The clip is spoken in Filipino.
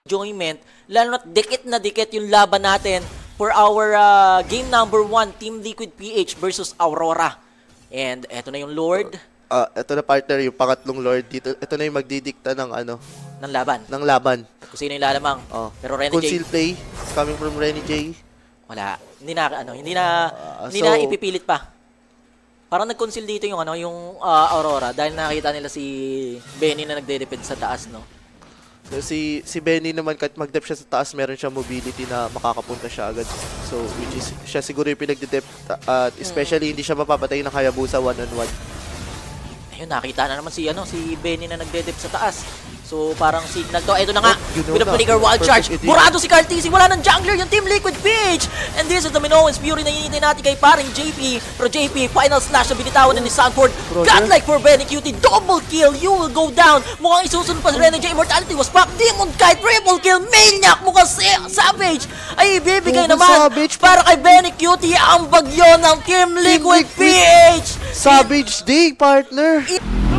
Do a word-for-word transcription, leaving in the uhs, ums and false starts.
enjoyment, lalo na't dikit na dikit yung laban natin for our uh, game number one, Team Liquid P H versus Aurora. And eto na yung Lord. Uh, eto na partner, yung pangatlong Lord dito. Eto na yung magdidikta ng ano. Ng laban. Ng laban. Kung sino yung lalamang. Oh. Pero Racsojee. Conceal play coming from Racsojee. Wala. Hindi na, ano, hindi na, uh, hindi so, na ipipilit pa. Parang nag-conceal dito yung, ano, yung uh, Aurora dahil nakita nila si Benny na nagde-depend sa taas, no? So, si si Benny naman, kahit mag-dep siya sa taas, meron siya mobility na makakapunta siya agad. So, which is, siya siguro yung pinag-dep, at uh, especially hindi siya mapapatay ng Hayabusa one-on-one. Ayun, nakita na naman si, ano, si Benny na nagde-dep sa taas. So, parang signal to. Ito na nga, oh, you know with a flicker wild charge. Burado si Cartesi, wala ng jungler yung Team Liquid P H. And this is the Minoans Fury na hinihintay natin kay paring J P. Pero J P, final slash na binitawan na ni Sanford. Godlike for Bennyqt, double kill, you will go down. Mukhang isusunod pa si Racsojee, Immortality was back. Demon Kite, triple kill, Maniac, mukhang si Savage ay ibibigay oh, naman Savage para kay Bennyqt ang bagyo ng Team Liquid P H. Savage Day, partner.